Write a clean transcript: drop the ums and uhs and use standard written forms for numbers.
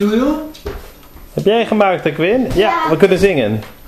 Doe. Heb jij gemaakt, Quinn? Ja, we kunnen zingen.